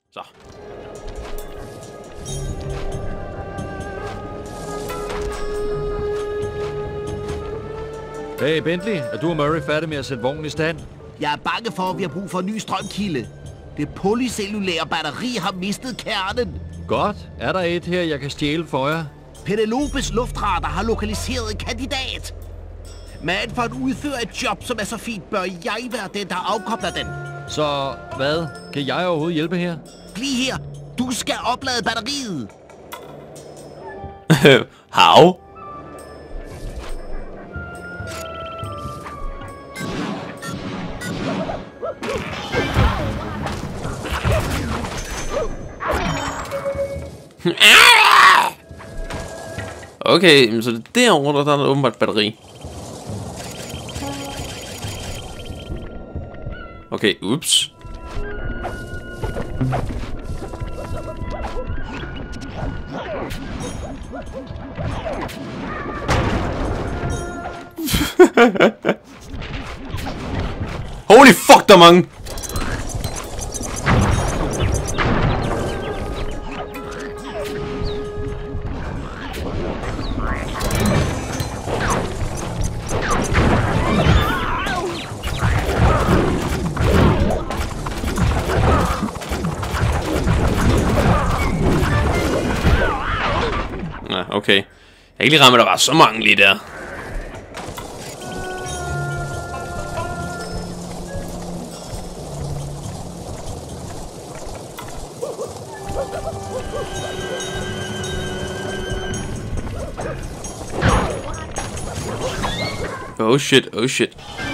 Så. Hey Bentley, er du og Murray færdig med at sætte vognen i stand? Jeg er bange for, at vi har brug for en ny strømkilde. Det polycellulære batteri har mistet kernen. Godt. Er der et her, jeg kan stjæle for jer? Penelopes luftradar har lokaliseret en kandidat. Men for at udføre et job, som er så fint, bør jeg være den, der afkobler den. Så hvad? Kan jeg overhovedet hjælpe her? Bliv her. Du skal oplade batteriet. Hav. Okay, så derovre, der er åbenbart batteri. Okay, ups. Holy fuck, der er mange. Okay. Jeg kan ikke lige ramme, at der var så mange lige der. Oh shit, oh shit.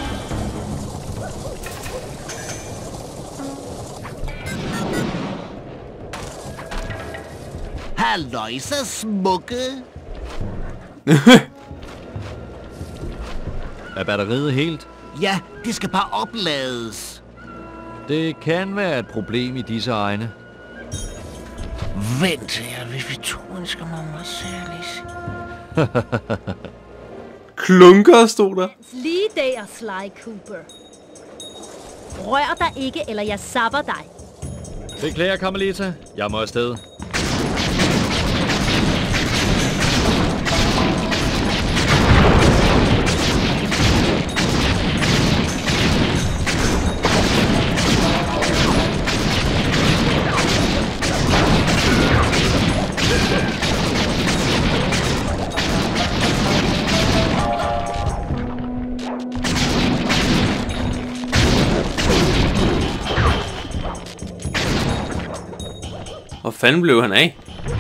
Halløjsa, smukke. Er batteriet helt? Ja, det skal bare oplades. Det kan være et problem i disse egne. Vent her, hvis vi to ønsker mig meget særligt. Klunker stod der. Lige der, Sly Cooper. Rør dig ikke, eller jeg zapper dig. Beklager, Carmelita. Jeg må afsted. Hvor fanden blev han af?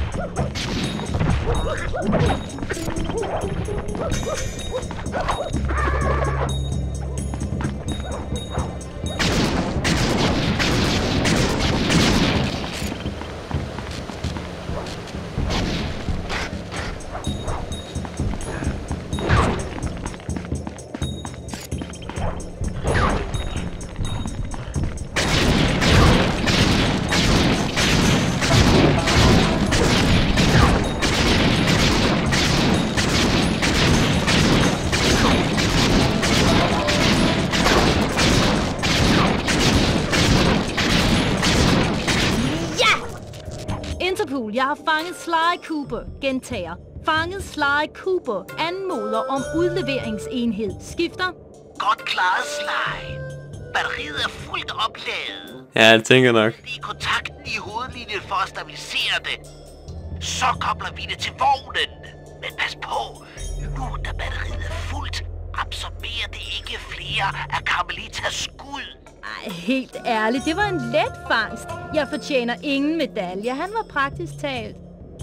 Interpol, jeg har fanget Sly Cooper. Gentager. Fanget Sly Cooper. Anmoder om udleveringsenhed. Skifter. Godt klaret, Sly. Batteriet er fuldt opladet. Ja, jeg tænker nok. Det er kontakten i hovedlinjen for at stabilisere det. Så kobler vi det til vognen. Men pas på. Nu da batteriet er fuldt, absorberer det ikke flere af Carmelitas skud. Ej, helt ærligt, det var en let fangst. Jeg fortjener ingen medalje. Han var praktisk talt.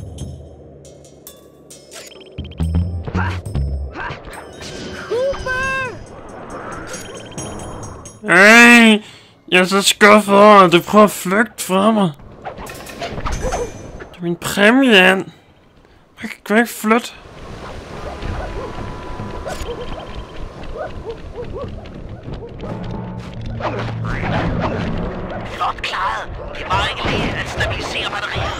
Cooper! Ej, jeg er så skuffet over, at du prøver at flygte fra mig. Det er min præmie, Ann. Jeg kan ikke flytte. Flot klaret. Det var ikke lige at stabilisere batteriet.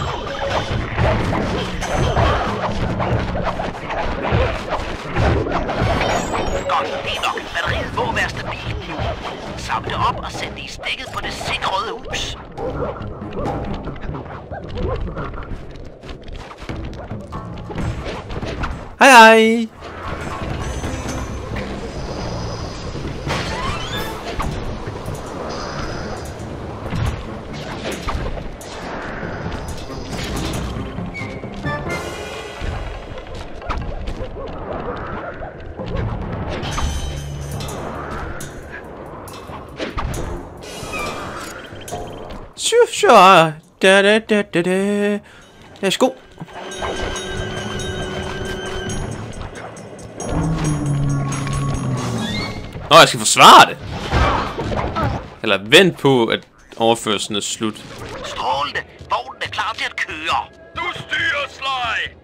Godt, det er nok. Batteriet må være stabilt nu. Samle det op og sæt det i stikket på det sikrede hus. Hej hej. Sure. Da. Værsgo. Jeg skal forsvare det. Eller vent på, at overførelsen er slut. Strålende. Vognen er klar til at køre. Du styrer, Sly.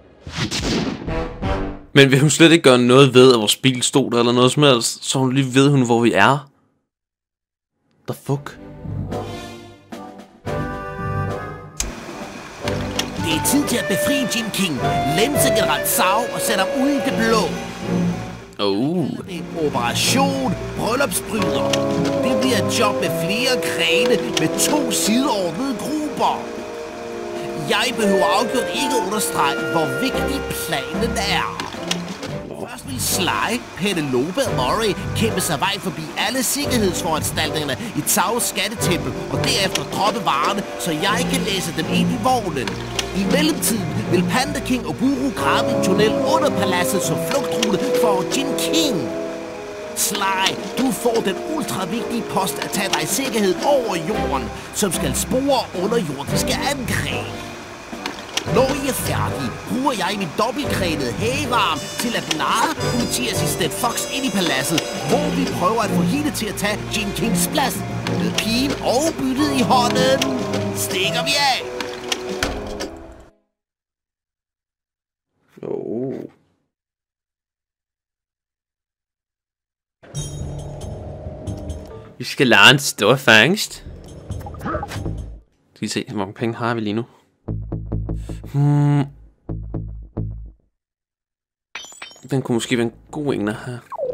Men vil hun slet ikke gøre noget ved, at vores bil stod der eller noget som helst, så hun lige ved, hvor vi er? The fuck? Det er tid til at befri Jin King, lemse general Zhao og sætte ham ud i det blå. En operation bryllupsbryder. Det bliver et job med flere grene med 2 sideordnede grupper. Jeg behøver afgjort ikke understrege, hvor vigtig planen er. Først vil Sly, Penelope og Murray kæmpe sig vej forbi alle sikkerhedsforanstaltningerne i Zhaos skattetempel og derefter droppe varerne, så jeg kan læse dem ind i vognen. I mellemtiden vil Panda King og Guru grave en tunnel under paladset som flugtrute for Jin King. Sly, du får den ultravigtige post at tage dig i sikkerhed over jorden, som skal spore underjordiske angreb. Når I er færdige, bruger jeg min dobbeltgrenede hægevarm til at narre politiassistent Fox ind i paladset, hvor vi prøver at få hende til at tage Jin Kings plads. Med pigen og byttet i hånden stikker vi af. Vi skal lade en stor fangst. Skal vi se, hvor mange penge har vi lige nu? Den kunne måske være en god en her.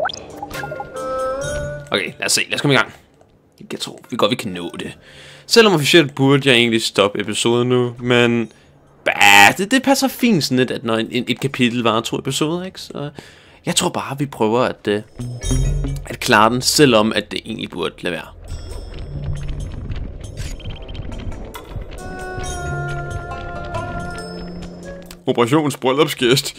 Okay, lad os se. Lad os komme i gang. Jeg tror, vi kan nå det. Selvom officielt burde jeg egentlig stoppe episoden nu, men det passer fint sådan lidt, at når et kapitel varer 2 episoder, ikke? Så jeg tror bare, vi prøver at klare den, selvom at det egentlig burde lade være. Operations bryllupsgæst.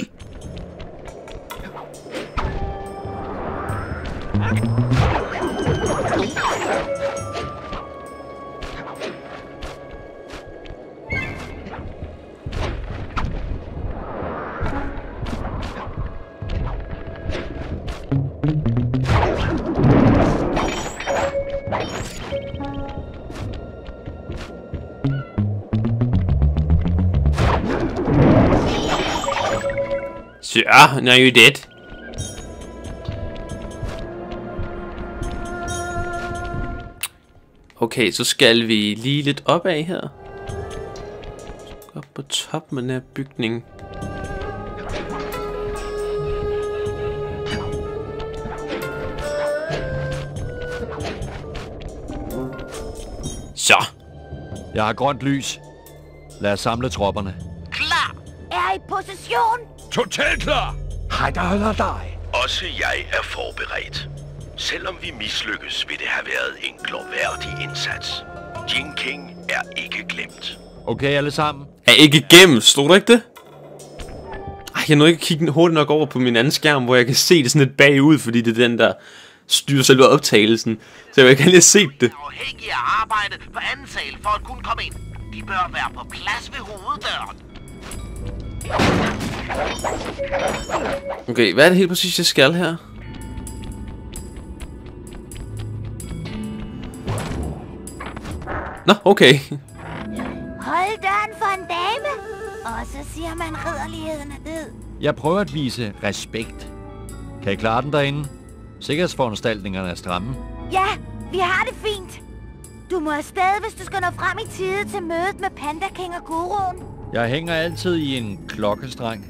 Sir, now you're dead. Okay, så skal vi lige lidt opad her. Op på toppen af den her bygning. Så. Jeg har grønt lys. Lad os samle tropperne. Klar! Er i position. Totalt klar! Hej, der holder dig. Også jeg er forberedt. Selvom vi mislykkes, vil det have været en glorværdig indsats. Jin King er ikke glemt. Okay, alle sammen. Er ikke gemt, stod der ikke det? Ej, jeg nåede ikke at kigge hurtigt nok over på min anden skærm, hvor jeg kan se det sådan lidt bagud, fordi det er den, der styrer selve optagelsen. Så jeg vil ikke have set det. Afhængig af arbejde på anden sal for at kunne komme ind. De bør være på plads ved hoveddøren. Okay, hvad er det helt præcis, jeg skal her? Nå, okay. Hold døren for en dame. Og så siger man, ridderligheden er død. Jeg prøver at vise respekt. Kan I klare den derinde? Sikkerhedsforanstaltningerne er stramme. Ja, vi har det fint. Du må afsted, hvis du skal nå frem i tide til mødet med Panda King og Guruen. Jeg hænger altid i en klokkestreng.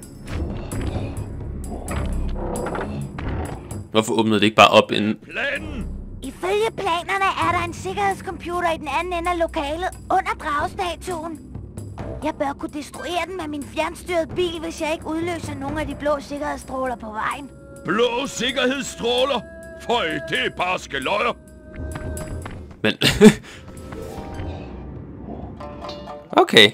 Hvorfor åbnede det ikke bare op inden? Planen! Ifølge planerne er der en sikkerhedscomputer i den anden ende af lokalet under dragestatuen. Jeg bør kunne destruere den med min fjernstyrede bil, hvis jeg ikke udløser nogle af de blå sikkerhedsstråler på vejen. Blå sikkerhedsstråler? Føj, det er bare skeløjer. Men... okay.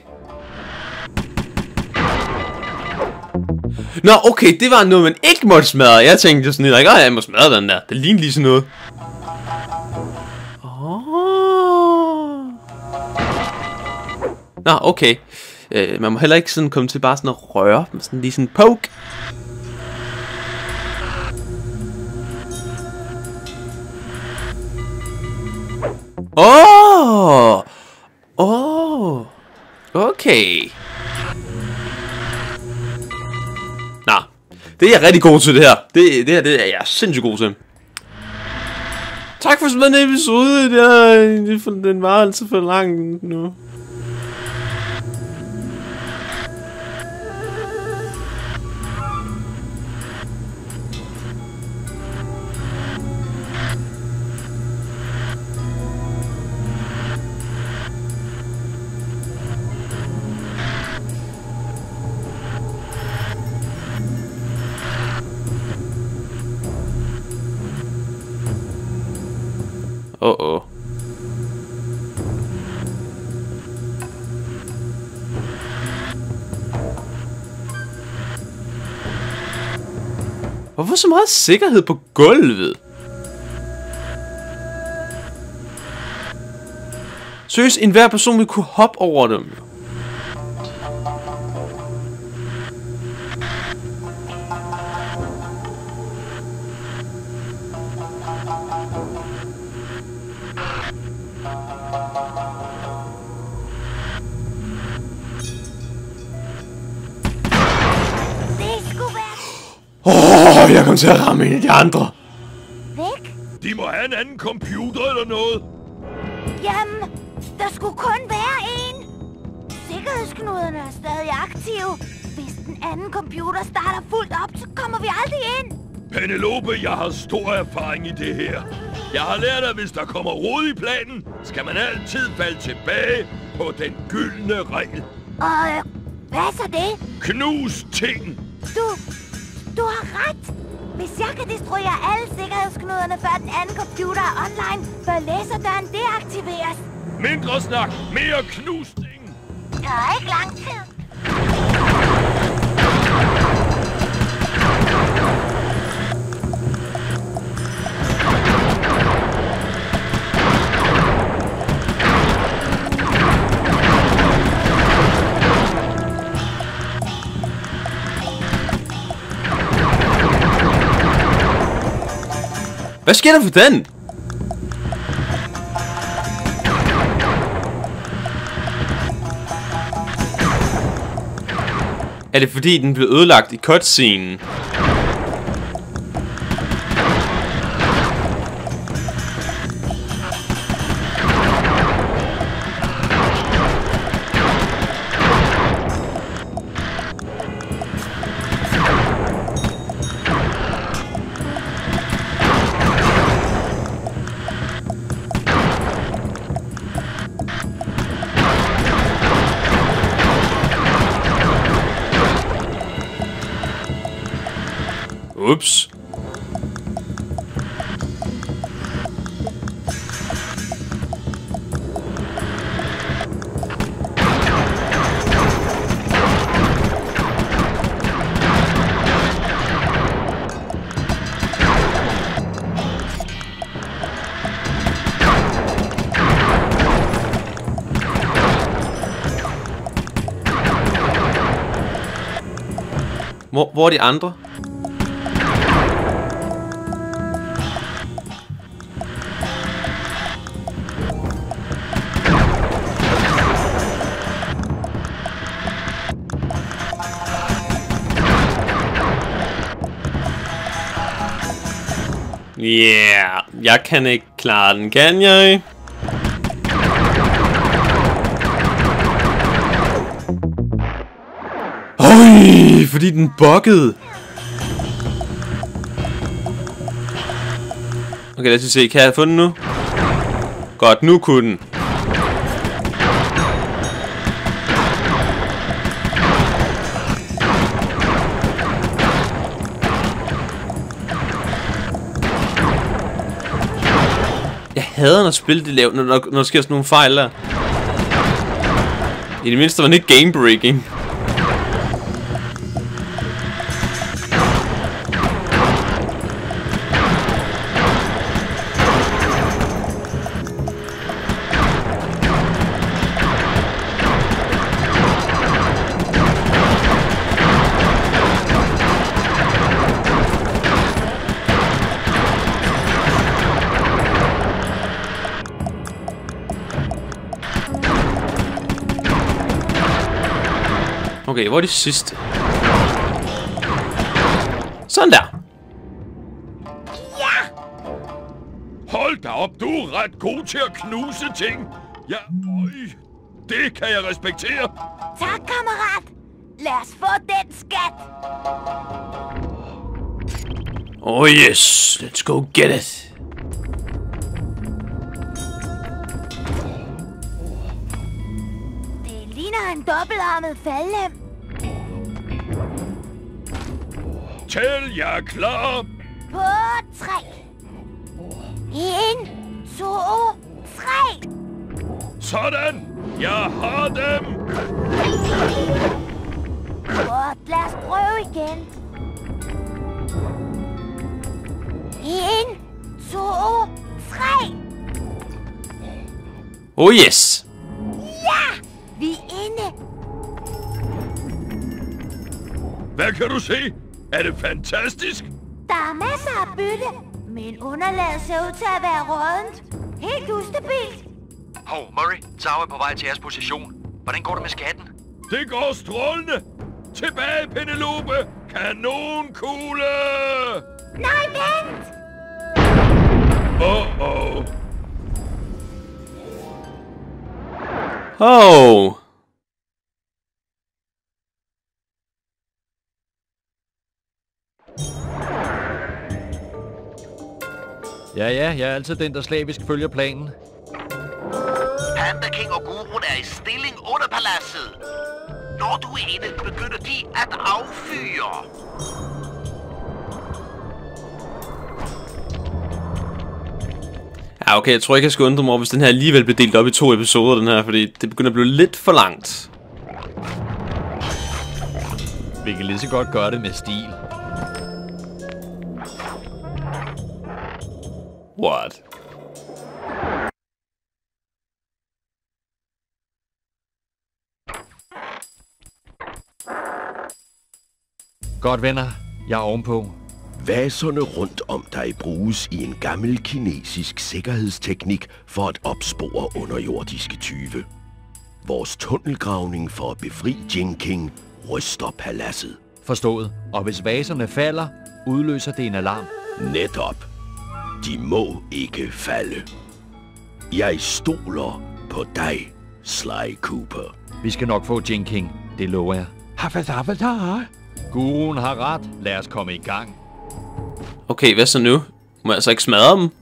Nå, okay, det var noget, man ikke måtte smadre. Jeg tænkte sådan lidt, jeg må smadre den der. Det ligner lige sådan noget. Nå, okay. Man må heller ikke sådan komme til bare sådan at røre dem. Sådan lige sådan poke. Okay. Nå, det er jeg rigtig god til det her. Det er jeg sindssygt god til. Tak for sådan en episode. Den var altså for lang nu. Hvorfor så meget sikkerhed på gulvet? Seriøst, enhver person vil kunne hoppe over dem. Jeg kom til at ramme en af de andre. Væk? De må have en anden computer eller noget. Jamen, der skulle kun være en. Sikkerhedsknuderne er stadig aktive. Hvis den anden computer starter fuldt op, så kommer vi aldrig ind. Penelope, jeg har stor erfaring i det her. Jeg har lært, at hvis der kommer rod i planen, skal man altid falde tilbage på den gyldne regel. Og hvad er så det? Knus ting. Du har ret. Hvis jeg kan destruere alle sikkerhedsknuderne, før den anden computer er online, bør laserdøren deaktiveres. Mindre snak, mere knusning. Der er ikke lang tid. Hvad sker der for den? Er det fordi den blev ødelagt i cutscenen? Ups. Hvor er de andre? Yeah, jeg kan ikke klare den, kan jeg? Øj, fordi den buggede. Okay, lad os se. Kan jeg få den nu? Godt, nu kunne den. Jeg hader når spil det lavt, når der sker sådan nogle fejl der. I det mindste var det ikke game breaking. Okay, hvor er de sidste? Sådan der. Ja! Hold da op, du er ret god til at knuse ting. Ja, det kan jeg respektere. Tak, kammerat. Lad os få den skat. Oh yes, let's go get it. Det ligner en dobbeltarmet faldlem. Tæl, jeg er klar. På 3. 1, 2, 3. Sådan, jeg har dem. Godt, lad os prøve igen. 1, 2, 3. Oh yes. Ja! Vi er inde. Hvad kan du se? Er det fantastisk? Der er masser af bytte, men underlaget ser ud til at være rådent. Helt ustabilt. Hov, Murray, Tau er på vej til jeres position. Hvordan går det med skatten? Det går strålende. Tilbage, Penelope. Kanonkugle. Nej, vent! Oh. Oh. Ja, jeg er altid den, der slavisk følger planen. Panda King og Guruen er i stilling under paladset. Når du er inde, begynder de at affyre. Ja, okay, jeg tror ikke, jeg skal undre mig over, hvis den her alligevel bliver delt op i 2 episoder, den her, fordi det begynder at blive lidt for langt. Vi kan lige så godt gøre det med stil. What? Godt, venner. Jeg er ovenpå. Vaserne rundt om dig bruges i en gammel kinesisk sikkerhedsteknik for at opspore underjordiske tyve. Vores tunnelgravning for at befri Jinking ryster paladset. Forstået. Og hvis vaserne falder, udløser det en alarm. Netop. De må ikke falde. Jeg stoler på dig, Sly Cooper. Vi skal nok få Jinking. Det lover jeg. Guruen har ret. Lad os komme i gang. Okay, hvad så nu? Må jeg altså ikke smadre dem?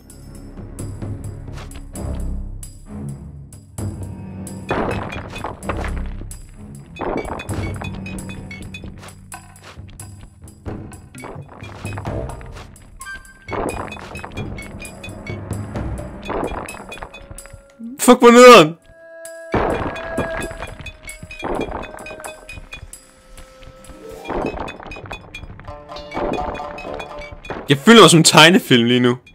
Fuck på nederen! Jeg føler mig som en tegnefilm lige nu.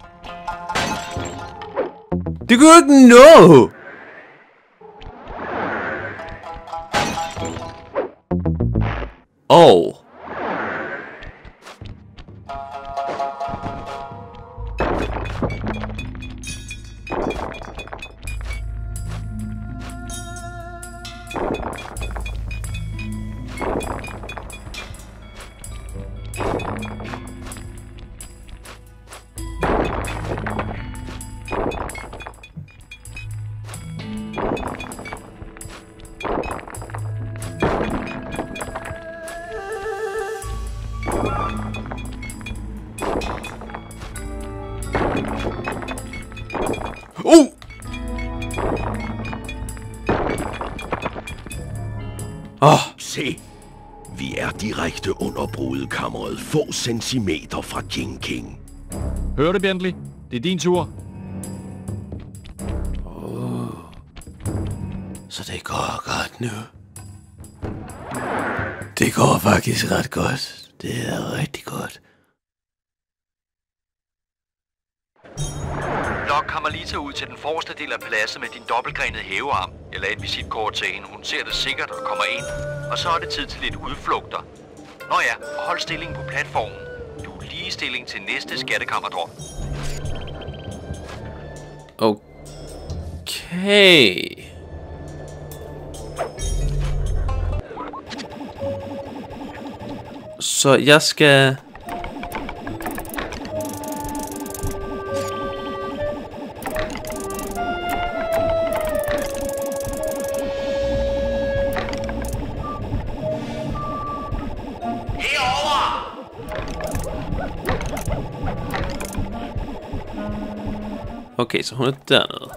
Det kunne jeg ikke nå! Oh. Se, vi er direkte under brudekammeret, få centimeter fra Jing King. Hører du, Bentley? Det er din tur. Så det går godt nu. Det går faktisk ret godt. Det er rigtig godt. Lok Carmelita ud til den forreste del af paladset med din dobbeltgrenede hævearm. Jeg lader et visitkort til hende. Hun ser det sikkert og kommer ind. Og så er det tid til lidt udflugter. Nå ja, og hold stillingen på platformen. Du er lige i stilling til næste skattekammerdrop. Okay. Så jeg skal... Okay, så hun er dernede.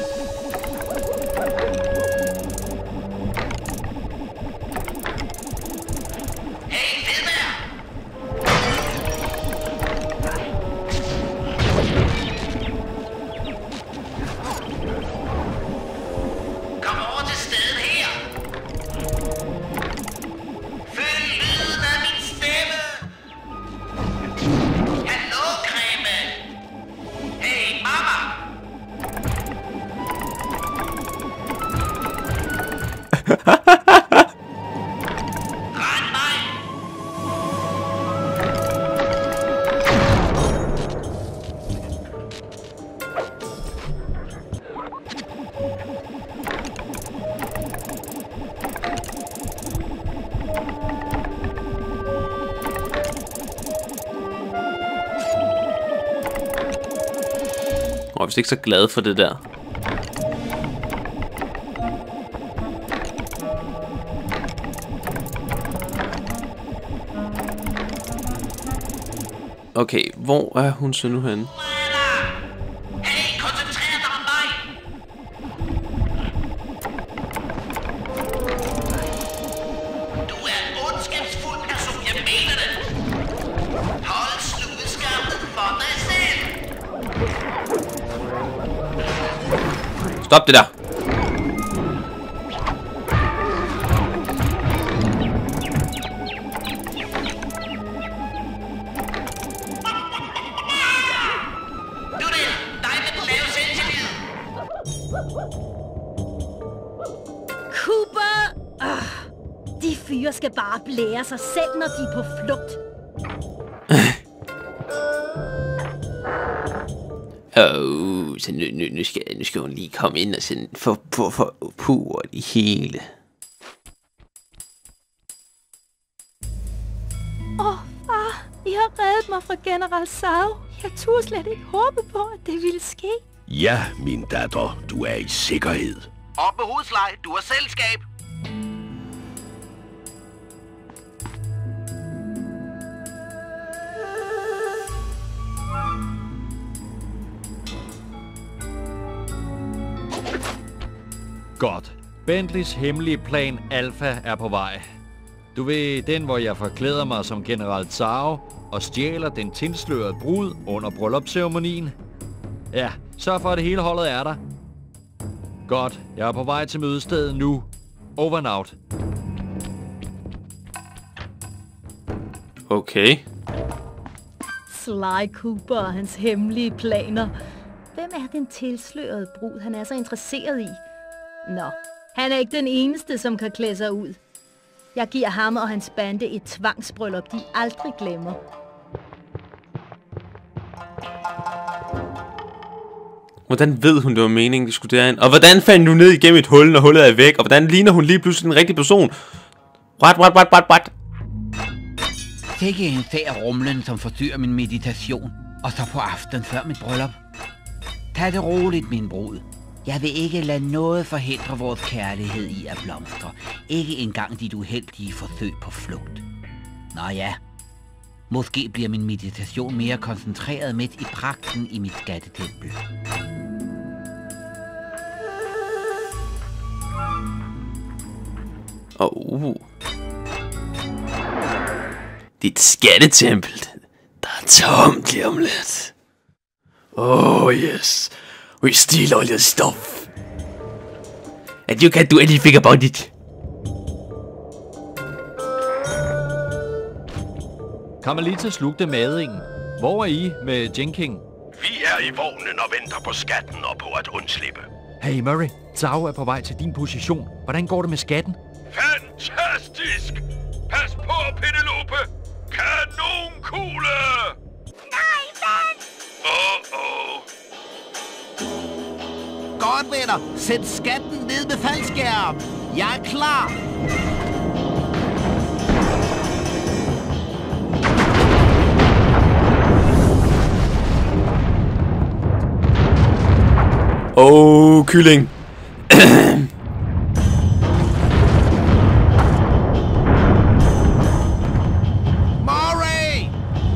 Jeg er vist ikke så glad for det der. Okay, hvor er hun så nu henne? Hey, koncentrer dig om mig! Du er en ondskabsfuld person, jeg mener det! Hold sludskabet for dig selv! Stop det der! Cooper! De fyre skal bare blære sig selv, når de er på flugt. Så nu skal hun lige komme ind og sådan få puret i hele. Far, I har reddet mig fra General Tsao. Jeg turde slet ikke håbe på, at det ville ske. Ja, min datter, du er i sikkerhed. Op med hovedslag, du har selskab! Godt. Bentleys hemmelige plan Alpha er på vej. Du ved, den hvor jeg forklæder mig som General Tsao og stjæler den tilslørede brud under bryllupsceremonien. Ja, sørg for at det hele holdet er der. Godt, jeg er på vej til mødestedet nu. Over and out. Okay. Sly Cooper og hans hemmelige planer. Hvem er den tilslørede brud, han er så interesseret i? Nå, han er ikke den eneste, som kan klæde sig ud. Jeg giver ham og hans bande et tvangsbryllup, de aldrig glemmer. Hvordan ved hun, det var meningen, de skulle derind? Og hvordan fandt du ned igennem et hul, når hullet er væk? Og hvordan ligner hun lige pludselig en rigtig person? What? Sikke en sag rumlen, som forstyrrer min meditation. Og så på aftenen før mit bryllup. Tag det roligt, min brud. Jeg vil ikke lade noget forhindre vores kærlighed i at blomstre. Ikke engang dit uheldige forsøg på flugt. Nå ja. Måske bliver min meditation mere koncentreret midt i pragten i mit skattetempel. Det er et skattetempel. Der er tomt lige om lidt. Yes. We steal all your stuff. And you can't do anything about it. Carmelita slugte madingen. Hvor er I med Jinking? Vi er i vognen og venter på skatten og på at undslippe. Hey Murray, Zhao er på vej til din position. Hvordan går det med skatten? Fantastisk! Pas på, Penelope! Kanonkugle! Nej, vent! Godt, venner. Sæt skatten ned med faldskærm. Jeg er klar. Kylling. Murray!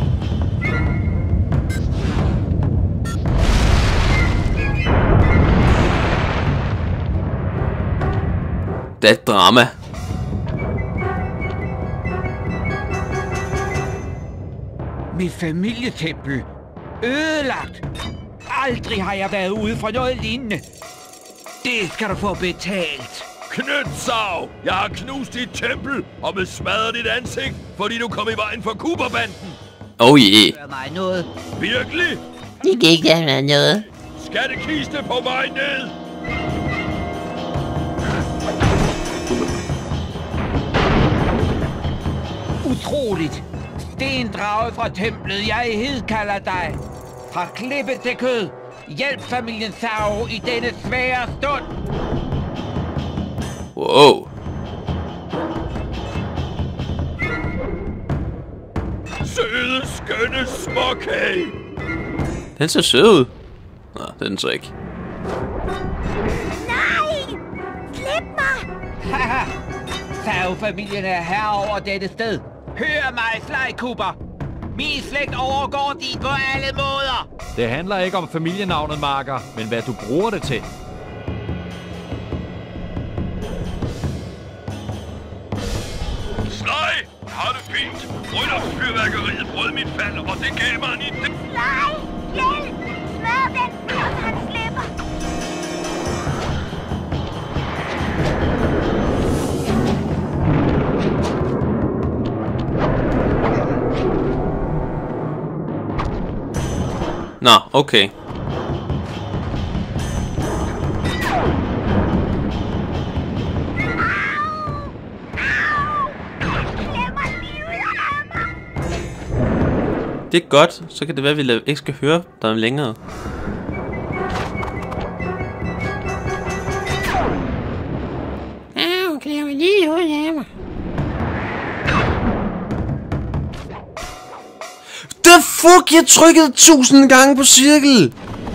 Det er et drama. Mit familietempel. Ødelagt. Aldrig har jeg været ude for noget lignende. Det skal du få betalt. Knyt, Zhao! Jeg har knust dit tempel og med smadret dit ansigt, fordi du kom i vejen for Cooperbanden. Gør mig noget. Virkelig? Det kan ikke være noget. Skattekiste på vej ned! Utroligt. Stendraget fra templet, jeg hedkalder dig. Fra klippe til kød. Hjælp familien Zhao i denne svære stund. Wow. Søde, skønne småkage! Den ser sød ud. Nå, det er den så ikke. Nej! Slip mig! Haha! Zhao-familien er herre over dette sted. Hør mig, Sly Cooper. Min slægt overgår din på alle måder. Det handler ikke om familienavnet, Marker, men hvad du bruger det til. Sly, har det fint. Bryllupsfyrværkeriet brød mit fald, og det gav mig en idé. Sly! Hjælp! Smør den fyr, så han slipper! Nå, okay. Det er godt, så kan det være, at vi ikke skal høre dig længere. Klæder mig lige ud af mig. The fuck, jeg trykkede 1000 gange på cirkel.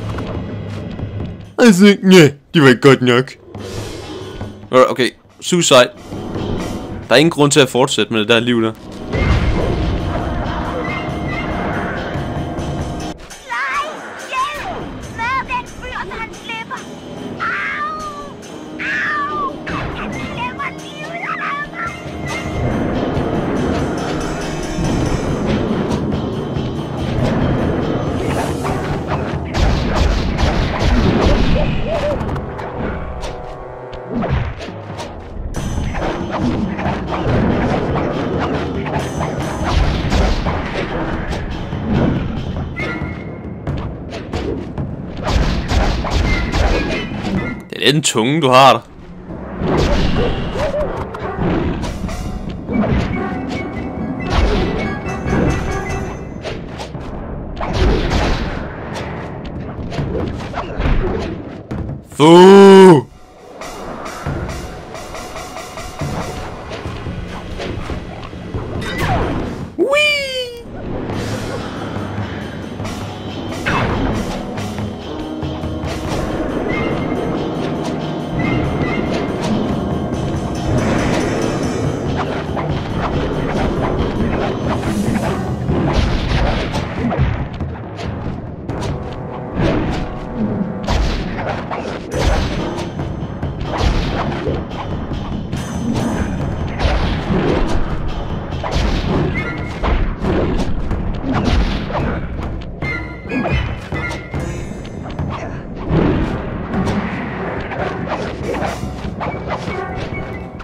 Altså, ja, det var ikke godt nok. Okay, suicide. Der er ingen grund til at fortsætte med det der liv der. Det er den tunge, du har der. Fuh!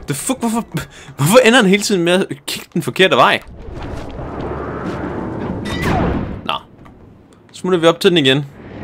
The fuck, hvorfor ender han hele tiden med at kigge den forkerte vej? Nå. Så smutter vi op til den igen.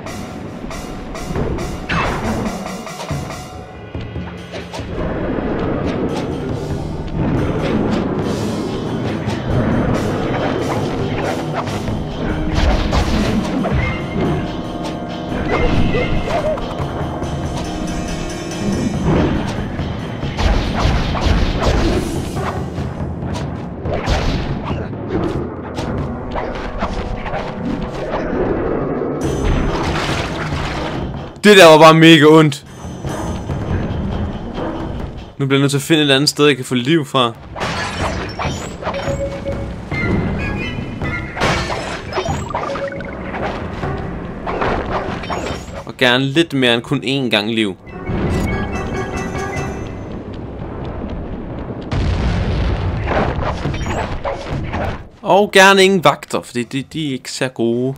Det der var bare mega ondt. Nu bliver jeg nødt til at finde et andet sted, jeg kan få liv fra. Og gerne lidt mere end kun én gang liv. Og gerne ingen vagter, fordi de er ikke så gode.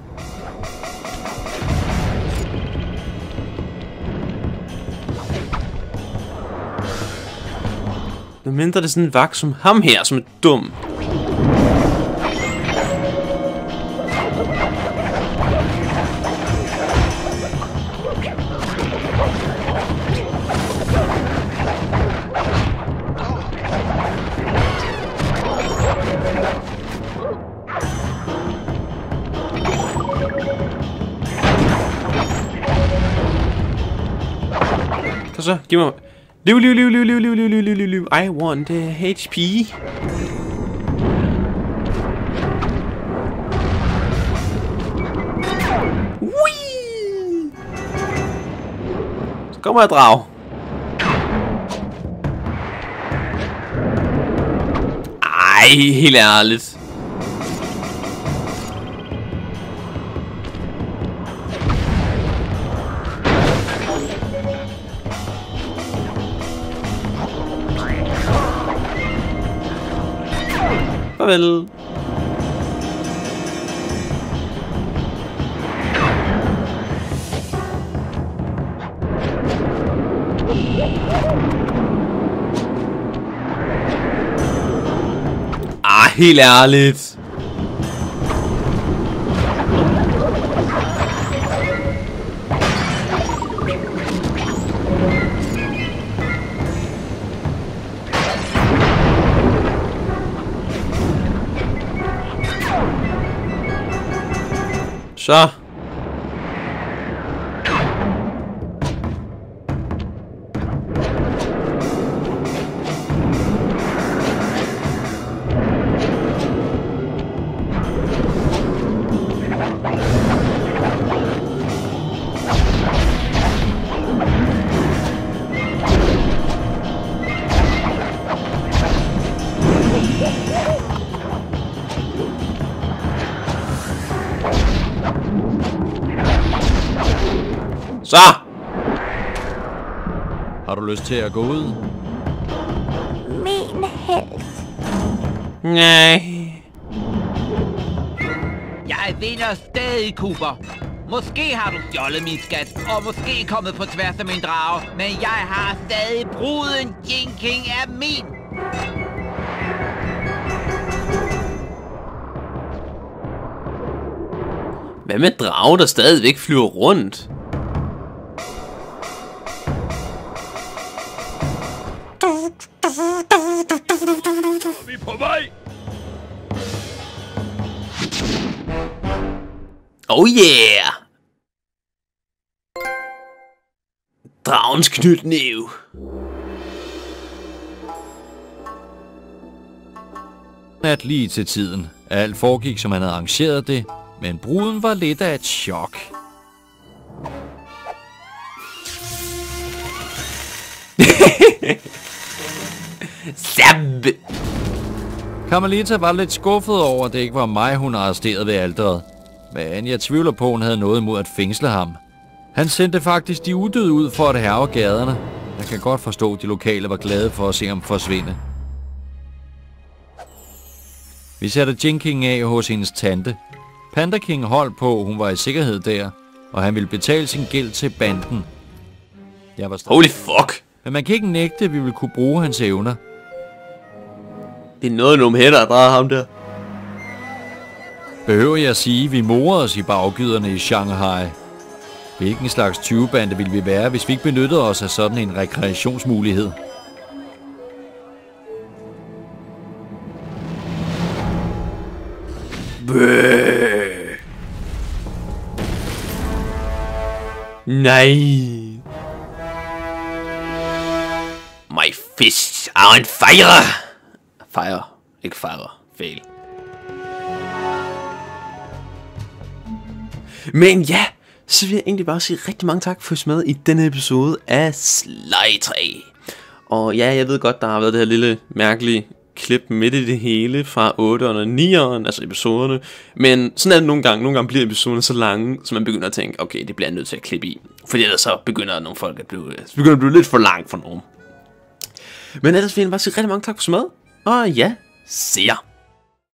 Mindre det er sådan en vagt som ham her, som er dum. Så, giv mig... Liv. I want HP. Whee! Så kommer jeg drag. Ej, helt ærligt. Farvel. Helt ærligt. Så. Så! Har du lyst til at gå ud? Min helt. Nej. Jeg vinder stadig, Cooper. Måske har du stjålet min skat, og måske kommet på tværs af min drage, men jeg har stadig bruden. Jinking er min. Hvad med drage, der stadigvæk flyver rundt? Vi er på vej! Oh yeah! Dragens knytnæve. Nat lige til tiden. Alt foregik, som han havde arrangeret det, men bruden var lidt af et chok. Carmelita var lidt skuffet over, at det ikke var mig, hun arresterede ved alteret. Men jeg tvivler på, hun havde noget imod at fængsle ham. Han sendte faktisk de udøde ud for at hærge gaderne. Jeg kan godt forstå, at de lokale var glade for at se ham forsvinde. Vi satte Jinking af hos hendes tante. Panda King holdt på, hun var i sikkerhed der, og han ville betale sin gæld til banden. Jeg var Holy fuck! Men man kan ikke nægte, at vi ville kunne bruge hans evner. Det er noget numhætter, der drejer ham der. Behøver jeg at sige, at vi morede os i baggyderne i Shanghai? Hvilken slags 20-bande ville vi være, hvis vi ikke benyttede os af sådan en rekreationsmulighed? Nej. My fists are on fire. Fire, ikke fire. Fail. Men ja, så vil jeg egentlig bare sige rigtig mange tak for at med i denne episode af Sly 3. Og ja, jeg ved godt, der har været det her lille mærkelige klip midt i det hele fra 8'eren og 9'eren, altså episoderne. Men sådan er det nogle gange bliver episoderne så lange, så man begynder at tænke, okay, det bliver jeg nødt til at klippe i. Fordi ellers så begynder nogle folk at blive lidt for langt for nogen. Men ellers vil jeg bare sige rigtig mange tak for at med. Og ja, se jer.